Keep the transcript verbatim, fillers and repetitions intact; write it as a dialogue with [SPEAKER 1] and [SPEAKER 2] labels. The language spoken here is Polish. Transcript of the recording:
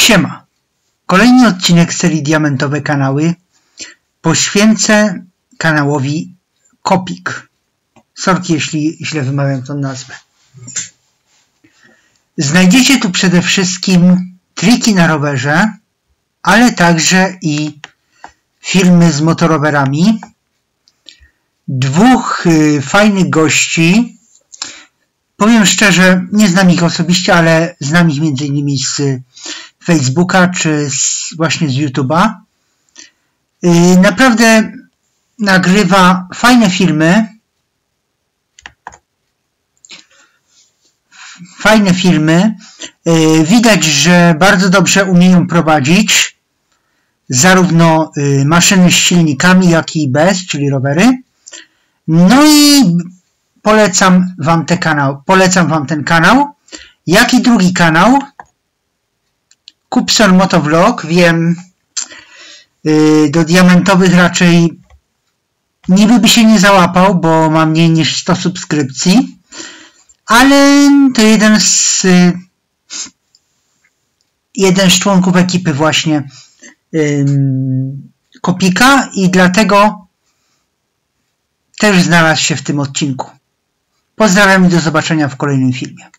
[SPEAKER 1] Siema! Kolejny odcinek serii Diamentowe Kanały poświęcę kanałowi Kopik. Sorki, jeśli źle wymawiam tę nazwę. Znajdziecie tu przede wszystkim triki na rowerze, ale także i filmy z motorowerami. Dwóch y, fajnych gości. Powiem szczerze, nie znam ich osobiście, ale znam ich między innymi z Facebooka czy z, właśnie z YouTube'a. Yy, naprawdę nagrywa fajne filmy. Fajne filmy. Yy, widać, że bardzo dobrze umieją prowadzić zarówno yy, maszyny z silnikami, jak i bez, czyli rowery. No i polecam wam ten kanał, polecam wam ten kanał, jak i drugi kanał, Kupson Motovlog. Wiem, yy, do diamentowych raczej niby by się nie załapał, bo ma mniej niż sto subskrypcji, ale to jeden z yy, jeden z członków ekipy właśnie yy, Kopika i dlatego też znalazł się w tym odcinku. Pozdrawiam i do zobaczenia w kolejnym filmie.